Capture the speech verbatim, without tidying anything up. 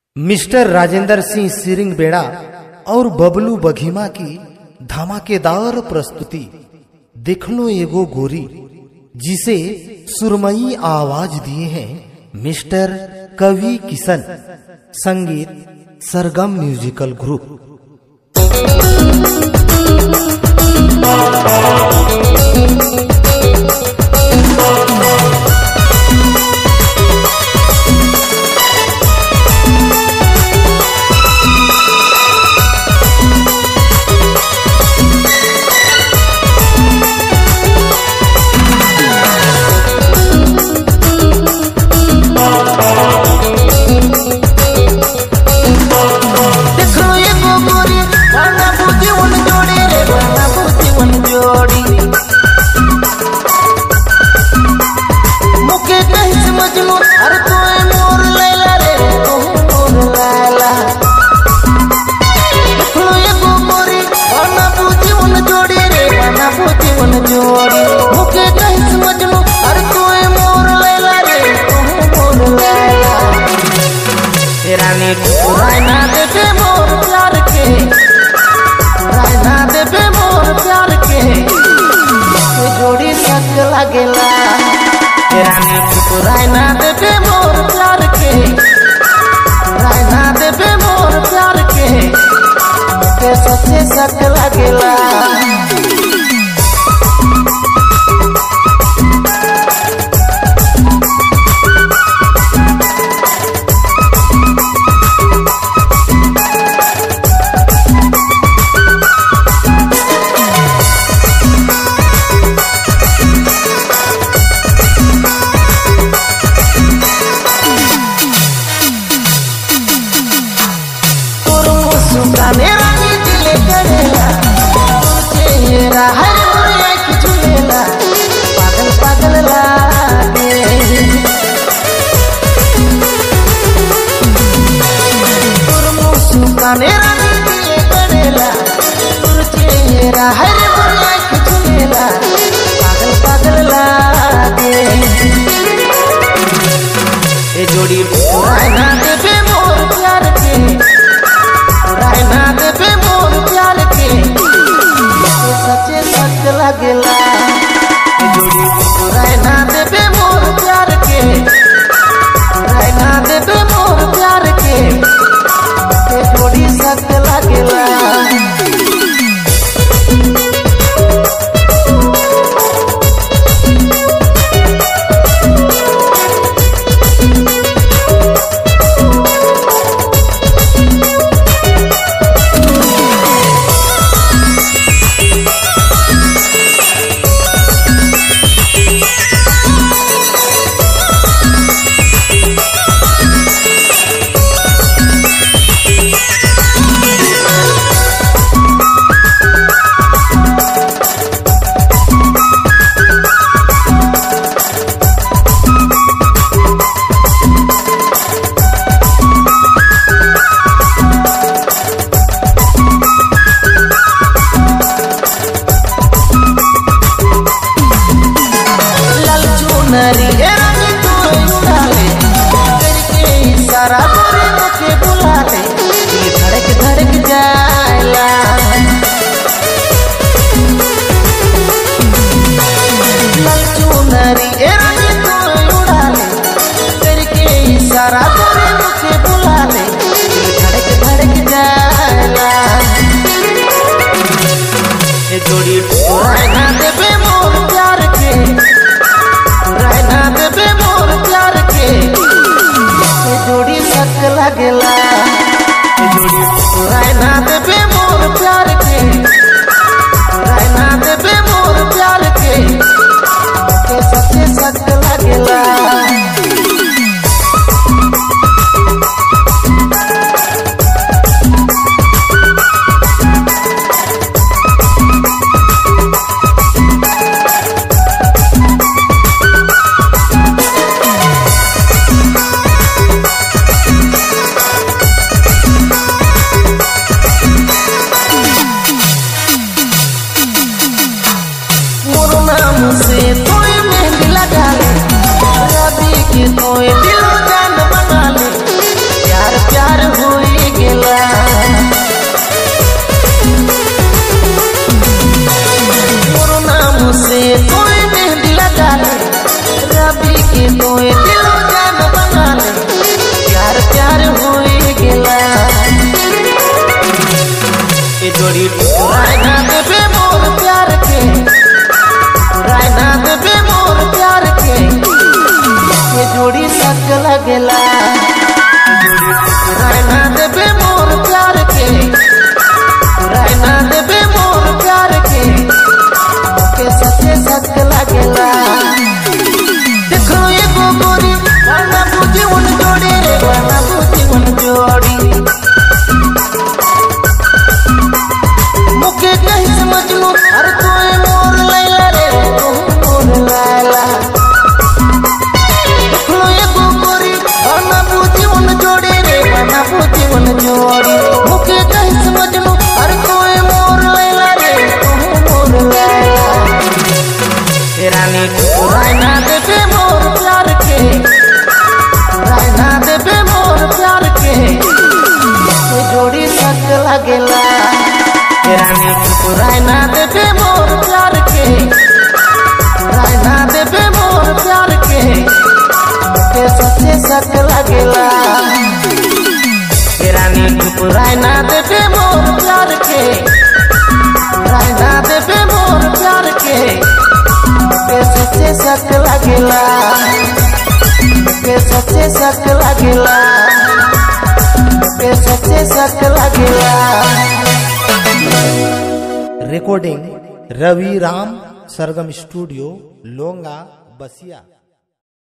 Mister Rajendra Singh सिरिंग बेड़ा और बबलू बघीमा की धमाकेदार प्रस्तुति देख लो एगो गोरी, जिसे सुरमई आवाज दिए हैं मिस्टर कवि किशन। संगीत सरगम म्यूजिकल ग्रुप। रायना देवे मोर प्यार के, रायना देवे मोर प्यार के, मुझे सच्चे सच लगेला। पागल पागल लागे तोर मुस्काने रानी दिले करेला, तोर चेहरा हरे मोरे खिचलेला, पागल पागल लागे। ए जोड़ी रायना देवे मोर प्यार के, रायना देवे मोर प्यार के, सच्चे सच लगेला। रायना देवे मोर प्यार के, रायना देवे मोर प्यार के, जोड़ी सच लगेला। राय ना देबे मोर प्यार के, राय ना देबे मोर प्यार के, के सच्चे सक लगेला। हे रानी चुप राय ना देबे मोर प्यार के, राय ना देबे मोर प्यार के, के सच्चे सक लगेला, के सच्चे सक लगेला, के सच्चे सक लगेला। रिकॉर्डिंग रवि राम सरगम स्टूडियो लोंगा बसिया।